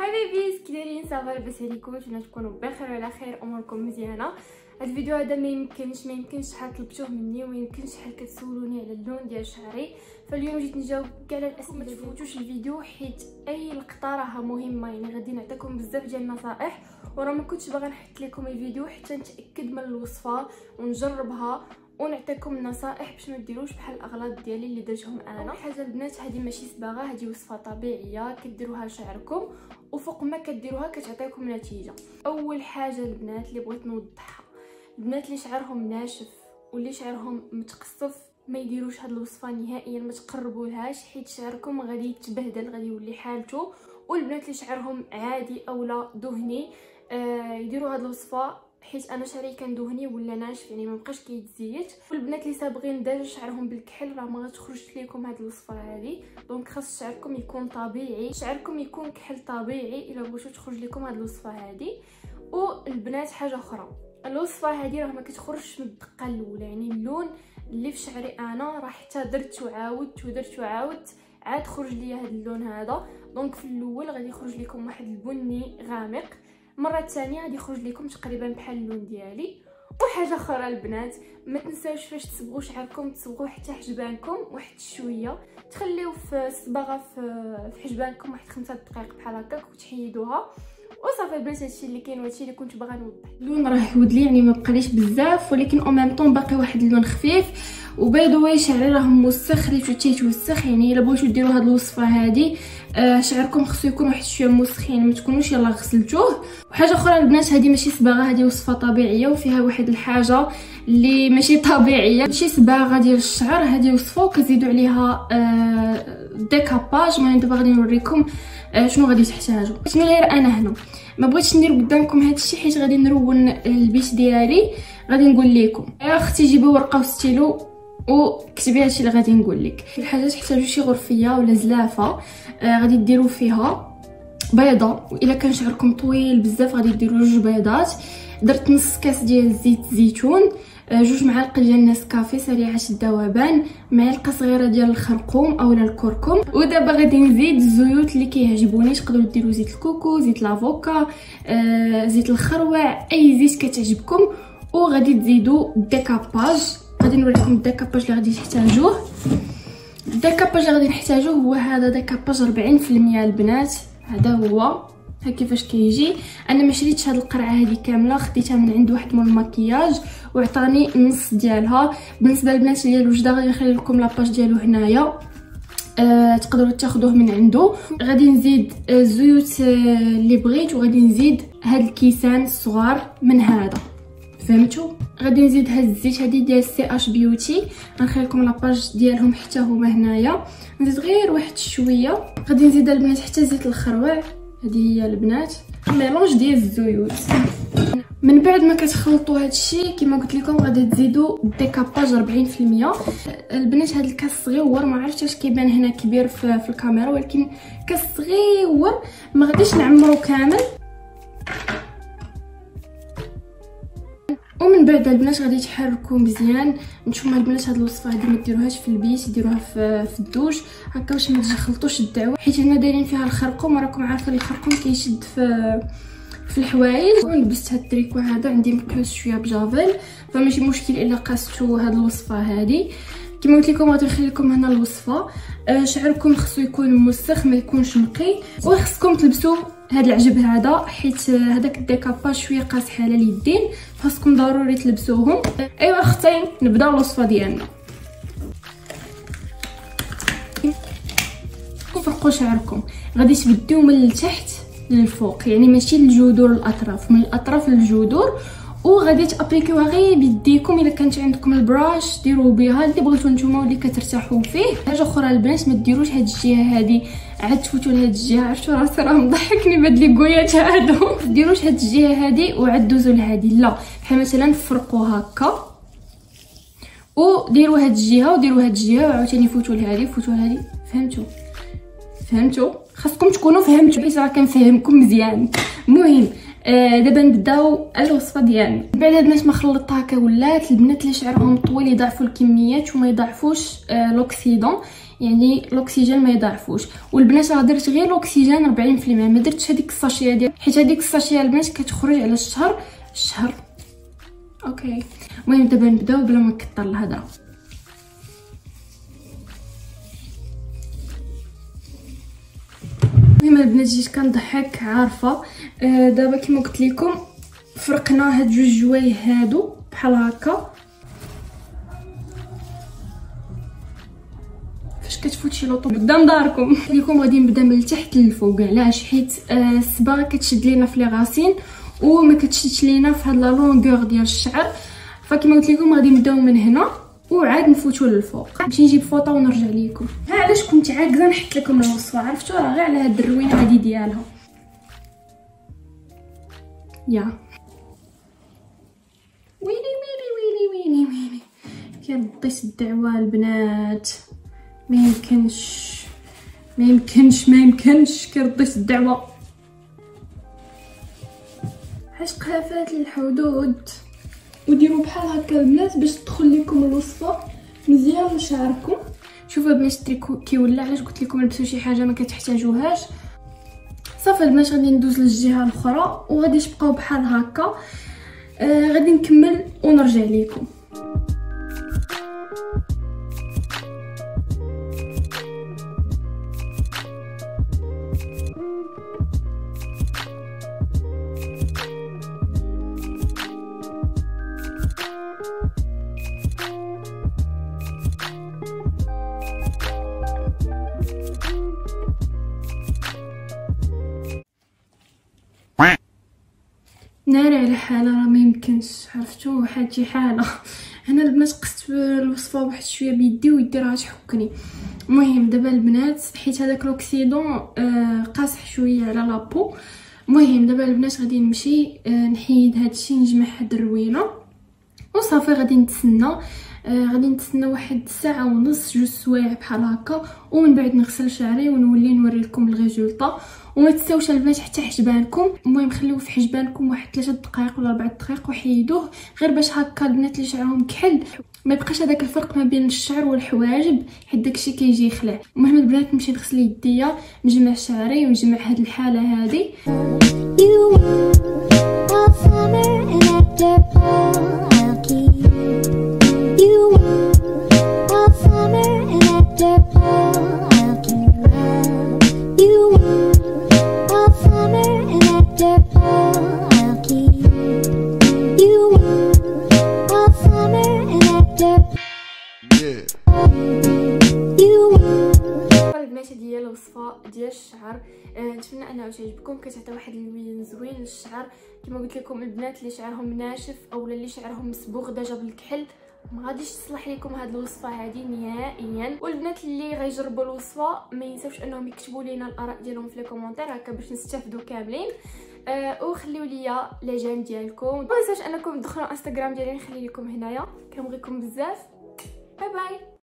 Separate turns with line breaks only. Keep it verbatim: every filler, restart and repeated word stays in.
حبايبي كي دايرين؟ صافا لاباس عليكم؟ نتمنى تكونوا بخير وعلى خير، اموركم مزيانه. هاد الفيديو هذا ما يمكنش ما يمكنش شحال طلبتوه مني وما يمكنش شحال كتسولوني على اللون ديال شعري، فاليوم جيت نجاوب كاع على الاسئله. ما تفوتوش الفيديو حيت اي لقطه راها مهمه، يعني غادي نعطيكم بزاف ديال النصائح، وراه ما كنتش باغا نحط لكم الفيديو حتى نتاكد من الوصفه ونجربها ونعطيكم النصائح باش ما ديروش بحال الاغلاط ديالي اللي درتهم انا. اول حاجه البنات، هذه ماشي صباغه، هذه وصفه طبيعيه كديروها لشعركم وفوق ما كديروها كتعطيكم نتيجه. اول حاجه البنات اللي بغيت نوضحها، البنات اللي شعرهم ناشف واللي شعرهم متقصف ما يديروش هاد الوصفه نهائيا، ما تقربولهاش حيت شعركم غادي يتبهدل، غادي يولي حالته. والبنات اللي شعرهم عادي اولا دهني آه يديروا هاد الوصفه، حيت انا شعري كان دهني ولا ناشف يعني ما بقاش كيتزيت. والبنات اللي صابغين داروا شعرهم بالكحل راه ما غتخرجش لكم هاد الوصفه هذه، دونك خاص شعركم يكون طبيعي، شعركم يكون كحل طبيعي الا بغيتو تخرج لكم هاد الوصفه هذه. والبنات حاجه اخرى، الوصفه هذه راه ما كتخرجش من الدقه الاولى، يعني اللون اللي في شعري انا راه حتى درت وعاودت ودرت وعاودت عاد خرج ليا هاد اللون هذا. دونك في الاول غادي يخرج لكم واحد البني غامق، المره الثانيه غادي يخرج لكم تقريبا بحال اللون ديالي. وحاجه اخرى البنات، ما تنساوش فاش تصبغوا شعركم تصبغوه حتى حجبانكم واحد شويه، تخليو في الصباغه في حجبانكم واحد خمسة دقائق بحال هكاك وتحيدوها وصافي. البنات هادشي اللي كاين وهادشي اللي كنت باغا نوضح. اللون راه حود لي يعني ما بقاليش بزاف، ولكن او ميم طون باقي واحد اللون خفيف. وباي ذا واي شعري راه موسخ، ريتو تيتوسخ، يعني الا بغيتو ديروا هاد الوصفه هادي آه شعركم خصو يكون واحد شويه موسخ، يعني ما تكونوش يلا غسلتوه. وحاجه اخرى البنات، هادي ماشي صباغه، هادي وصفه طبيعيه وفيها واحد الحاجه اللي ماشي طبيعيه، ماشي صباغه ديال الشعر، هادي وصفه وكتزيدوا عليها آه ديكاباج. ما دابا غادي نوريكم آه شنو غادي تحتاجوا. شنو غير انا هنا ما بغيتش ندير قدامكم هادشي حيت غادي نرون البيت ديالي، غادي نقول لكم يا اختي جيبي ورقه وستيلو وكتبي هادشي اللي غادي نقول لك. الحاجات تحتاجوا شي غرفيه ولا زلافه آه غادي ديروا فيها بيضه، والا كان شعركم طويل بزاف غادي ديروا جوج بيضات. درت نص كاس ديال زيت الزيتون، آه جوج معالق ديال نسكافي سريعه الذوبان، معلقه صغيره ديال الخرقوم اولا الكركم. ودابا غادي نزيد الزيوت اللي كيعجبوني، تقدروا ديروا زيت الكوكو، زيت لافوكا، آه زيت الخروع، اي زيت كتعجبكم. وغادي تزيدوا الديكاباج، غادي نوريكم الديكاباج اللي غادي تحتاجوه. الديكاباج اللي غادي نحتاجوه هو هذا ديكاباج أربعين في المية البنات، هذا هو ها كيفاش كيجي. انا ما شريتش هاد القرعه هذه كامله، خديتها من عند واحد مول المكياج وعطاني النص ديالها. بالنسبه للبنات اللي الوجده غادي نخلي لكم لاباج ديالو هنايا، أه تقدروا تاخذوه من عنده. غادي نزيد الزيوت اللي بغيت، وغادي نزيد هاد الكيسان الصغار من هذا، فهمتوا؟ غادي نزيد هاد الزيت هادي ديال سي اش بيوتي، غنخلي لكم لاباج ديالهم حتى هما هنايا. نزيد غير واحد شويه. غادي نزيد البنات حتى زيت الخروع، هذه هي البنات ميلونج ديال الزيوت. من بعد ما كتخلطوا هادشي كما قلت لكم غادي تزيدوا الديكاباج أربعين في المية. البنات هاد الكاس صغيور، ما عرفتش واش كيبان هنا كبير في, في الكاميرا، ولكن كاس صغيور ما غاديش نعمرو كامل. ومن بعد البنات غادي تحركوا مزيان. نتوما البنات هاد الوصفه هادي ما ديروهاش في البيت، ديروها في, في الدوش هكا باش ما تخلطوش الدعوه، حيت هنا دايرين فيها الخرقوم، راكم عارفين الخرقوم كيشد في في الحوايج. ولبست هاد التريكو هذا، عندي مكنس شويه بجافيل فماشي مشكل الا قاستو هاد الوصفه هادي. كما قلت لكم غادي نخلي لكم هنا الوصفه. آه شعركم خصو يكون مسخ ما يكونش نقي، وخصكم تلبسوا هاد العجب هذا حيت هذاك الديكاباج شويه قاصح على اليدين، خاصكم ضروري تلبسوهم. ايوا اختي نبداو الوصفه ديالنا. فرقوا شعركم، غادي تبديو من التحت للفوق، يعني ماشي للجذور الاطراف، من الاطراف للجذور. وغادي تابليكيوها غير بيديكم، الا كانت عندكم البراش ديروا بها اللي بغيتو نتوما واللي كترتاحوا فيه. حاجه اخرى البنات، ما ديروش هاد الجهه هادي عاد تفوتوا لهاد الجهه، عرفتوا راسي راه مضحكني بهاد لي كويات هادو. ما ديروش هاد الجهه هادي وعاد دوزوا لهادي، لا بحال مثلا فرقوا هكا وديروا هاد الجهه وديروا هاد الجهه وعاوتاني فوتوا لهادي فوتوا لهادي. فهمتوا فهمتوا خاصكم تكونوا فهمتوا حيت راه كنفهمكم مزيان. المهم آه دابا نبداو الوصفه ديالنا. بعد البنات ما خلطتها هكا ولات. البنات اللي شعرهم طويل يضاعفوا الكميات وما يضاعفوش آه لوكسيدون، يعني الاكسجين ما يضاعفوش. والبنات راه درت غير الاكسجين أربعين في المية، ما درتش هذيك الساشيه ديال، حيت هذيك الساشيه البنات كتخرج على الشهر الشهر اوكي. المهم دابا نبداو بلا ما نكثر الهضره. المهم البنات جيت كنضحك عارفه. آه دابا كما قلت لكم فرقنا هاد جوج جوايه هادو بحال هكا، فاش كتفوت شي لوطو قدام داركم ليكم غادي نبدا من التحت للفوق. علاش؟ حيت آه الصباغه كتشد لينا في لي غاسين وما كتشدش لينا في هاد لا لونغور ديال الشعر، فكما قلت لكم غادي نبداو من هنا وعاد نفوتوا للفوق. نمشي نجيب فوطه ونرجع لكم. ها علاش كنت عاكزه نحط لكم الوصفه، عرفتوا راه غير على هاد الروينه هادي ديالها. يا ويلي ويلي ويلي ويلي ويلي كيرديت الدعوه البنات، ما يمكنش ما يمكنش ما يمكنش كيرديت الدعوه. عشق هفات الحدود. وديروا بحال هكا البنات باش تدخل لكم الوصفه مزيان لشعركم. شوفوا البنات التريكو كيولى، علاش قلت لكم لبسوا شي حاجه ما كتحتاجوهاش. صافي البنات غادي ندوز للجهه الاخرى وغادي تبقاو بحال هكا. آه غادي نكمل ونرجع لكم. ناري على حاله راه ما يمكنش، عرفتوا واحد شي حاله. هنا البنات قست الوصفه واحد شويه بيدي ويدي راه تحكني. المهم دابا البنات حيت هذاك لوكسيدون آه قاصح شويه على لابو. المهم دابا البنات غادي نمشي آه نحيد هادشي نجمع هاد الروينه وصافي غادي نتسنى. آه غادي نتسنى واحد ساعه ونص جوج سوايع بحال هكا، ومن بعد نغسل شعري ونولي نوري لكم الريزولطا. وما تنساوش البنات حتى حجبانكم، المهم خليوه في حجبانكم واحد ثلاثة دقائق ولا أربعة دقائق وحيدوه، غير باش هكا البنات اللي شعرهم كحل ما يبقاش هذاك الفرق ما بين الشعر والحواجب، حيت داكشي كيجي يخلع. المهم البنات نمشي نغسل يديا نجمع شعري ونجمع هاد الحاله هادي. ديال الوصفه ديال الشعر أه نتمنى انها تعجبكم، كتعطي واحد اللون زوين للشعر. كما قلت لكم البنات اللي شعرهم ناشف او اللي شعرهم مسبوغ ديجا بالكحل ما غاديش تصلح لكم هاد الوصفه هذه نهائيا. والبنات اللي غيجربوا الوصفه ما ينساوش انهم يكتبوا لينا الاراء ديالهم في لي كومونتير هكا باش نستافدوا كاملين. أه وخليوا لي لي جيم ديالكم، ما تنساوش انكم تدخلوا انستغرام ديالي نخلي لكم هنايا. كنبغيكم بزاف، باي باي.